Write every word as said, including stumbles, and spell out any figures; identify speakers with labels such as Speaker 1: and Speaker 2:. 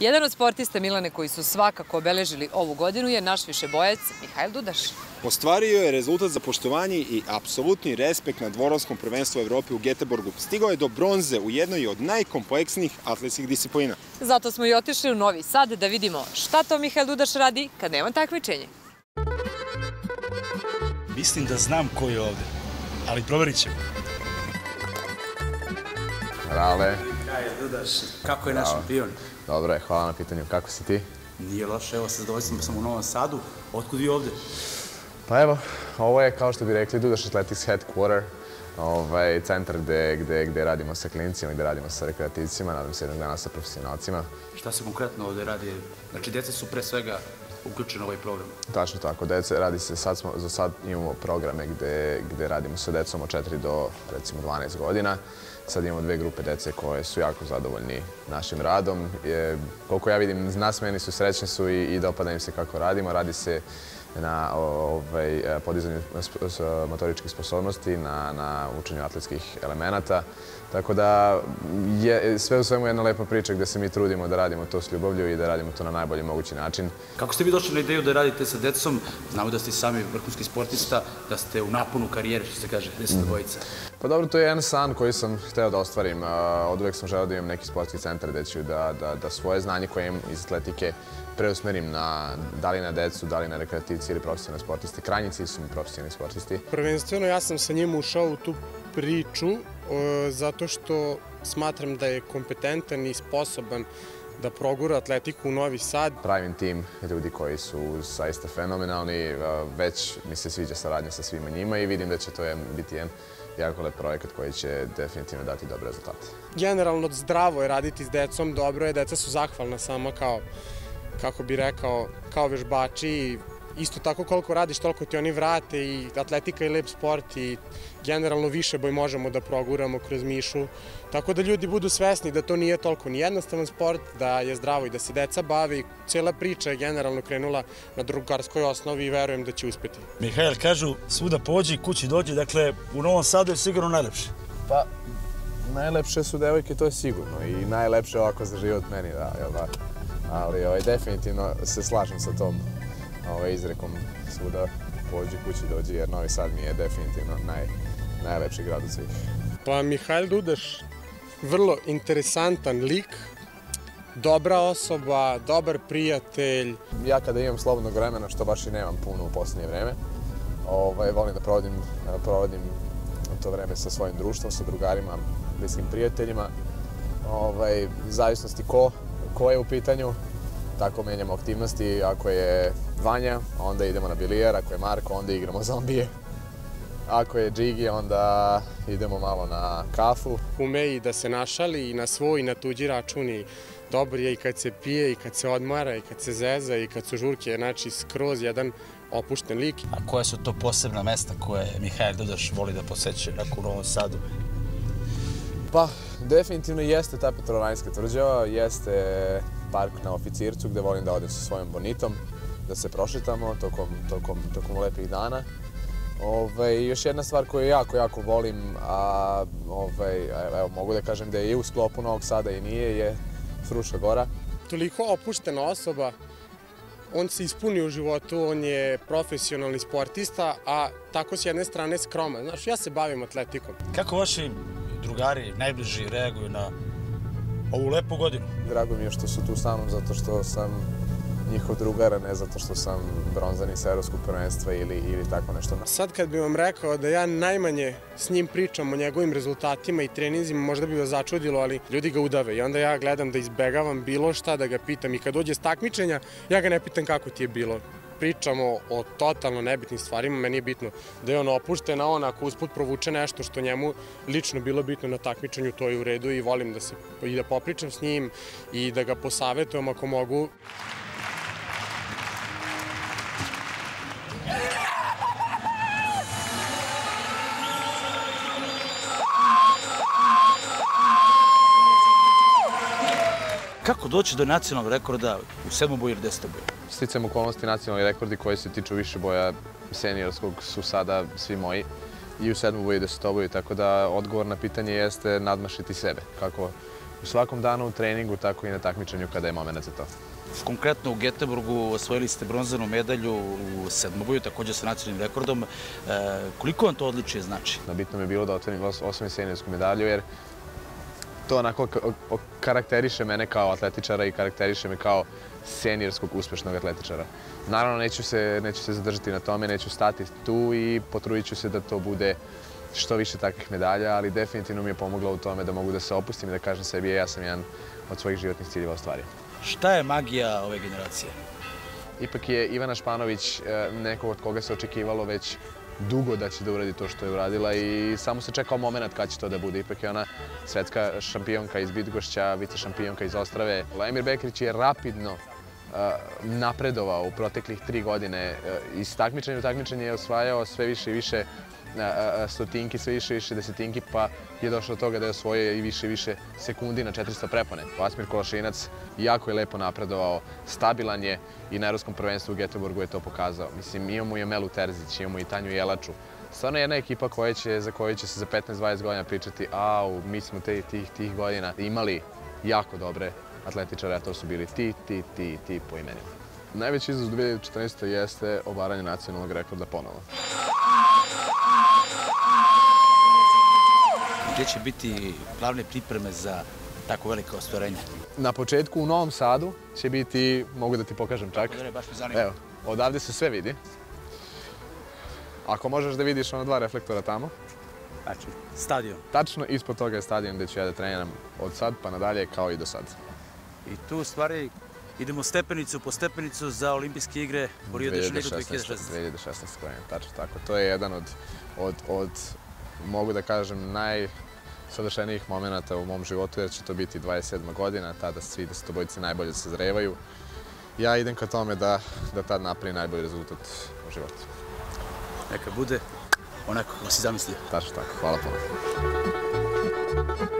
Speaker 1: Jedan od sportista, Milane, koji su svakako obeležili ovu godinu je naš višebojac Mihajl Dudaš.
Speaker 2: Ostvario je rezultat za poštovanje i apsolutni respekt na dvoranskom prvenstvu Evrope u Göteborgu. Stigao je do bronze u jednoj od najkompleksnijih atletskih disciplina.
Speaker 1: Zato smo i otišli u Novi Sad da vidimo šta to Mihajl Dudaš radi kad nema takmičenje.
Speaker 3: Mislim da znam ko je ovde, ali proverit ćemo.
Speaker 4: Rale.
Speaker 5: Kaj je Dudaš, kako je naš šampion?
Speaker 4: Dobro je, hvala na pitanju. Kako si ti?
Speaker 5: Nije loše, evo se zadovoljstvom sam u Novom Sadu. Otkud vi ovde?
Speaker 4: Pa evo, ovo je, kao što bi rekli, Dudaš Athletics Headquarter, ovaj, centar gde, gde, gde radimo sa klincima i gde radimo sa rekreativcima, nadam se jednog dana sa profesionalcima.
Speaker 5: Šta se konkretno ovde radi? Znači, djeca su pre svega uključene u ovaj program.
Speaker 4: Tačno tako, dece radi se, sad smo, za sad imamo programe gde, gde radimo sa decom od četiri do, recimo, dvanaest godina. Sad imamo dve grupe dece koje su jako zadovoljni našim radom. Je, koliko ja vidim, nasmejani su, srećni su i, i dopada im se kako radimo. Radi se na ovaj, podizanju motoričkih sposobnosti, na, na učenju atletskih elemenata. Tako da je sve u svemu jedna lepa priča gde se mi trudimo da radimo to s ljubavlju i da radimo to na najbolji mogući način.
Speaker 5: Kako ste vi došli na ideju da radite sa decom? Znamo da ste i sami vrhunski sportista, da ste u naponu karijere, što se kaže, deseta bojica.
Speaker 4: Pa dobro, to je jedan san koji sam hteo da ostvarim. Od uvek sam želeo da imam neki sportski centar gde ću da, da, da svoje znanje koje imam iz atletike preusmerim na, da li na decu, da li na rekreativci ili profesionalne sportiste. Krajnji cilj su mi profesionalni sportisti.
Speaker 6: Prvenstveno ja sam sa njim ušao u tu priču zato što smatram da je kompetentan i sposoban da progura atletiku u Novi Sad.
Speaker 4: Pravim tim ljudi koji su zaista fenomenalni, već mi se sviđa saradnja sa svima njima i vidim da će to biti jedan jako lep projekat koji će definitivno dati dobre rezultate.
Speaker 6: Generalno zdravo je raditi s decom, dobro je, deca su zahvalna sama kao, kako bi rekao, kao vežbači. Isto tako koliko radiš, toliko ti oni vrate i atletika je lep sport i generalno više boj možemo da proguramo kroz Mišu. Tako da ljudi budu svesni da to nije toliko ni jednostavan sport, da je zdravo i da se deca bave i cijela priča je generalno krenula na drugarskoj osnovi i verujem da će uspeti.
Speaker 3: Mihajl, kažu svuda pođi, kući dođi, dakle u Novom Sadu je sigurno najlepše.
Speaker 4: Pa, najlepše su devojke, to je sigurno i najlepše ovako za život meni, da, jel da? Ali ovaj, definitivno se slažem sa tom ovaj, izrekom svuda pođi, kući dođi, jer Novi Sad mi je definitivno naj, najlepši grad od svih.
Speaker 6: Pa Mihajl Dudaš, vrlo interesantan lik, dobra osoba, dobar prijatelj.
Speaker 4: Ja kada imam slobodnog vremena, što baš i nemam puno u posljednje vreme, ovaj, volim da provodim, provodim to vreme sa svojim društvom, sa drugarima, bliskim prijateljima. Ovaj, zavisnosti ko, ko je u pitanju, tako menjamo aktivnosti. Ako je Vanja, onda idemo na bilijer, ako je Marko, onda igramo zombije. Ako je Džigi, onda idemo malo na kafu.
Speaker 6: Ume i da se našali i na svoj i na tuđi račun i dobar je i kad se pije i kad se odmara i kad se zeza i kad su žurke, znači skroz jedan opušten lik.
Speaker 3: A koje su to posebna mesta koje Mihajl Dudaš voli da poseće u Novom Sadu?
Speaker 4: Pa, definitivno jeste ta Petrovaradinska tvrđava, jeste park na Oficircu gde volim da odem sa svojom bonitom, da se prošetamo tokom, tokom, tokom lepih dana. Ove, još jedna stvar koju jako, jako volim, a ove, evo, mogu da kažem da je i u sklopu Novog Sada i nije, je Fruška Gora.
Speaker 6: Toliko opuštena osoba, on se ispuni u životu, on je profesionalni sportista, a tako s jedne strane skroman. Znaš, ja se bavim atletikom.
Speaker 3: Kako vaši drugari, najbliži, reaguju na ovu lepu godinu?
Speaker 4: Drago mi je što su tu sa mnom zato što sam njihov drugar, a ne zato što sam bronzani sa evropskog prvenstva ili, ili tako nešto.
Speaker 6: Sad kad bih vam rekao da ja najmanje s njim pričam o njegovim rezultatima i treninzima, možda bi vas začudilo, ali ljudi ga udave i onda ja gledam da izbegavam bilo šta da ga pitam i kad dođe s takmičenja, ja ga ne pitam kako ti je bilo. Pričamo o totalno nebitnim stvarima, meni je bitno da je on opušten, a on ako usput provuče nešto što njemu lično bilo bitno na takmičenju, to je u redu i volim da se i da popričam s njim i da ga posavetujem ako mogu.
Speaker 3: Kako doći do nacionalnog rekorda u sedmoboju ili desetoboju?
Speaker 4: Sticajem okolnosti, nacionalni rekordi koji se tiču višeboja seniorskog su sada svi moji i u sedmoboju i desetoboju, tako da odgovor na pitanje jeste nadmašiti sebe. Kako u svakom danu u treningu, tako i na takmičenju kada je moment za to.
Speaker 3: Konkretno u Göteborgu osvojili ste bronzanu medalju u sedmoboju, također sa nacionalnim rekordom. Koliko vam to odličje znači?
Speaker 4: Bitno mi je bilo da osvojim seniorsku medalju, jer to onako karakteriše mene kao atletičara i karakteriše me kao seniorskog uspešnog atletičara. Naravno, neću se, neću se zadržati na tome, neću stati tu i potrudit ću se da to bude što više takvih medalja, ali definitivno mi je pomoglo u tome da mogu da se opustim i da kažem sebi, ja sam jedan od svojih životnih ciljeva ostvario.
Speaker 3: Šta je magija ove generacije?
Speaker 4: Ipak je Ivana Španović neko od koga se očekivalo već dugo da će da uradi to što je uradila i samo se čekao moment kad će to da bude. Ipak je ona svetska šampionka iz Bydgošća, vice šampionka iz Ostrave. Emir Bekrić je rapidno napredovao u proteklih tri godine. Iz takmičenja u takmičenje je osvajao sve više i više stotinki, sve više i više desetinki, pa je došlo do toga da je osvojio i više i više sekundi na četiristo prepone. Asmir Kolašinac jako je lepo napredovao, stabilan je i na Evropskom prvenstvu u Göteborgu je to pokazao. Mislim, imamo i Amelu Terzić, imamo i Tanju Jelaču. Stvarno jedna ekipa koja će, za koju će se za petnaest dvadeset godina pričati, au, mi smo te, tih, tih godina imali jako dobre atletičare, a to su bili ti, ti, ti, ti po imenima. Najveći izazov dve hiljade četrnaeste. jeste obaranje nacionalnog rekorda ponovo.
Speaker 3: Gdje će biti glavne pripreme za tako velike ostvarenja?
Speaker 4: Na početku u Novom Sadu će biti, mogu da ti pokažem čak.
Speaker 3: Baš me zanima.
Speaker 4: Evo, odavde se sve vidi. Ako možeš da vidiš ono dva reflektora tamo.
Speaker 3: Znači, stadion.
Speaker 4: Tačno ispod toga je stadion gdje ću ja da treniram od sad pa nadalje kao i do sad.
Speaker 3: I tu u stvari idemo stepenicu po stepenicu za olimpijske igre u Rio de Janeiro dve hiljade šesnaeste.
Speaker 4: dve hiljade šesnaeste. godine, tačno tako. To je jedan od, od, od mogu da kažem, najsavršenijih momenta u mom životu, jer će to biti dvadeset sedma godina, tada svi desetobojci najbolje sazrevaju. Ja idem ka tome da, da tad napravi najbolji rezultat u životu.
Speaker 3: Neka bude onako kako si zamislio.
Speaker 4: Tačno tako, hvala puno.